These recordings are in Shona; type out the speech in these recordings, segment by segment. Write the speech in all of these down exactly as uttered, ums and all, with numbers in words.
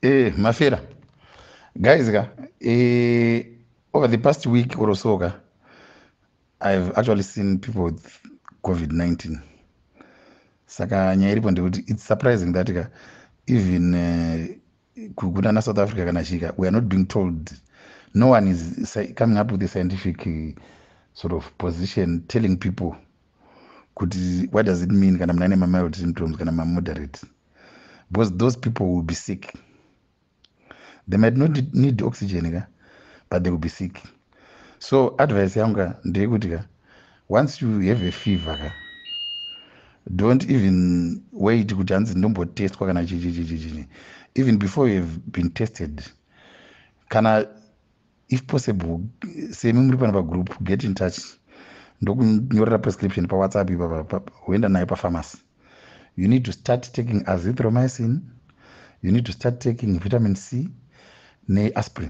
Eh, Mafera. Guys, ka, eh, over the past week or so, ka, I've actually seen people with COVID nineteen. Saka nyaya iripo ndekuti it's surprising that ka, even uh, kuna South Africa kana chika, we are not being told. No one is sci- coming up with a scientific uh, sort of position telling people kuti what does it mean kana mnane ma mild symptoms kana ma moderate, because those people will be sick. They might not need oxygen ka, but they will be sick. So advice yanga ndeyekuti ka, once you have a fever ka, don't even wait kuti hanzi ndombotestwa kana chichichichichi. Even before you have been tested, kana if possible, semi muri pana pagroup, get in touch, ndokunyorera prescription pawhatsapp ipapa, woenda nayo pafamasi. You need to start taking azithromycin, you need to start taking vitamin C neaspirin.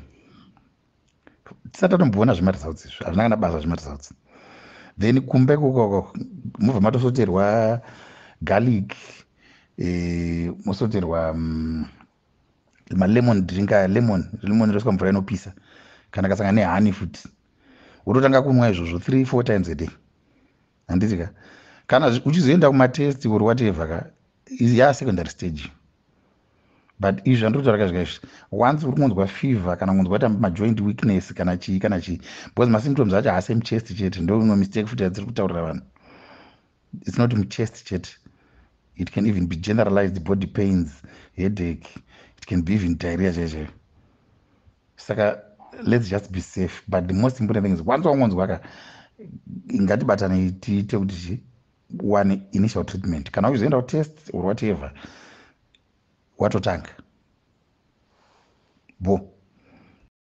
Tisati tatomboona zvimaresults izvi, hazvina kana basa zvimaresults. Then kumbe kukoko mubva matosoterwa garlic, eh, mosoterwa um, malemon drink, lemon lemon roiswa mvura inopisa kana kasanga nehani futi, wototanga kunwa izvozvo three four times a day. Handiti ka, kana uchizoenda kumatest or whatever ka, ya secondary stage. But izvi zvandotaura zvika izvi, once uri kunzwa fever kana kunzwa kuti majoint weakness kana chii kana chii, because masymptoms acho haasi muchest chete, ndo imwe mistake futi yadziri kutaurira vanhu. It's not muchest chete, it can even be generalized body pains, headache, it can be even diarrhea chaiyo. Saka let's just be safe, but the most important thing is once wangonzwa ka, ngatibatanei tiite kuti one initial treatment. Kana uchizoenda kutest or whatever, watotanga bo